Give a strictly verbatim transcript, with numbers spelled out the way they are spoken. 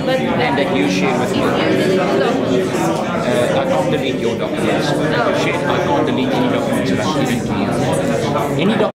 but And that you share with if me. you delete the documents, Uh, I can't delete your documents. Oh. Shit, I can't delete any documents that I've given to you. Any doc